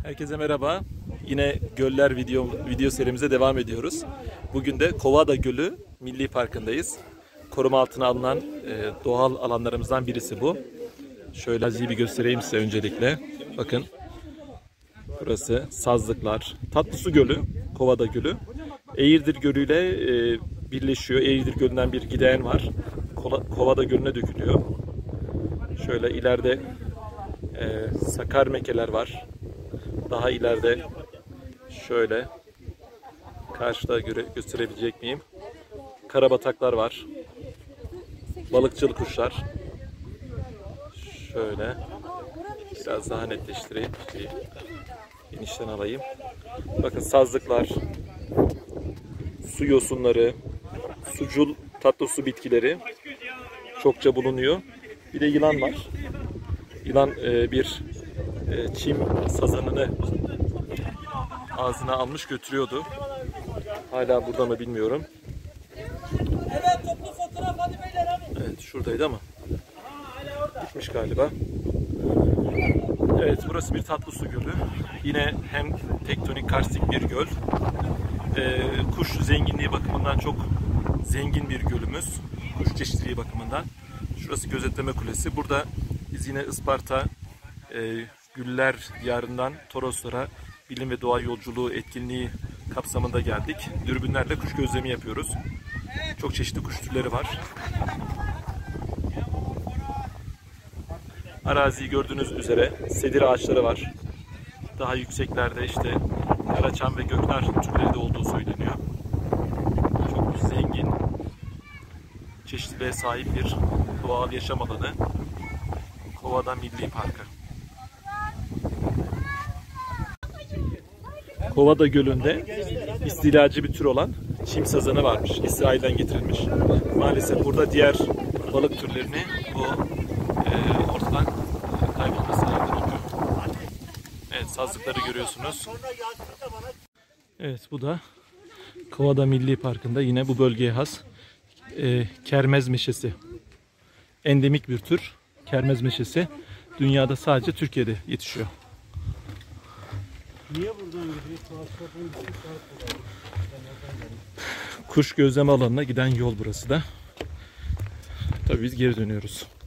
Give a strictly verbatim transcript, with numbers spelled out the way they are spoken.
Herkese merhaba. Yine göller video video serimize devam ediyoruz. Bugün de Kovada Gölü Milli Parkı'ndayız. Koruma altına alınan e, doğal alanlarımızdan birisi bu. Şöyle azıcık bir göstereyim size öncelikle. Bakın. Burası Sazlıklar. Tatlısu Gölü, Kovada Gölü. Eğirdir Gölü ile e, birleşiyor. Eğirdir Gölü'nden bir gideğen var. Kovada Gölü'ne dökülüyor. Şöyle ileride e, sakar mekeler var. Daha ileride şöyle karşıda göre gösterebilecek miyim? Karabataklar var. Balıkçıl kuşlar. Şöyle biraz daha netleştireyim. Bir genişten alayım. Bakın sazlıklar, su yosunları, sucul tatlı su bitkileri çokça bulunuyor. Bir de yılan var. Yılan e, bir e, çim sazanını ağzına almış götürüyordu. Hala burada mı bilmiyorum. Evet, toplu fotoğraf hadi beyler hadi. Evet, şuradaydı ama gitmiş galiba. Evet, burası bir tatlı su gölü. Yine hem tektonik karstik bir göl. Ee, kuş zenginliği bakımından çok zengin bir gölümüz. Kuş çeşitliliği bakımından. Şurası gözetleme kulesi. Burada biz yine Isparta e, Güller Diyarı'ndan Toroslara bilim ve doğa yolculuğu etkinliği kapsamında geldik. Dürbünlerle kuş gözlemi yapıyoruz. Çok çeşitli kuş türleri var. Araziyi gördüğünüz üzere sedir ağaçları var. Daha yükseklerde işte karaçam ve göknar türleri de olduğu söyleniyor. Çok zengin, çeşitliliğe sahip bir doğal yaşam alanı. Kovada Milli Parkı. Kovada Gölü'nde istilacı bir tür olan çim sazanı varmış. İsrail'den getirilmiş. Maalesef burada diğer balık türlerini bu e, ortadan kaybolmasına neden oluyor. Evet, sazlıkları görüyorsunuz. Evet, bu da Kovada Milli Parkı'nda yine bu bölgeye has e, kermez meşesi. Endemik bir tür kermez meşesi. Dünyada sadece Türkiye'de yetişiyor. Niye buradan gidiyor? Kuş gözleme alanına giden yol burası da. Tabii biz geri dönüyoruz.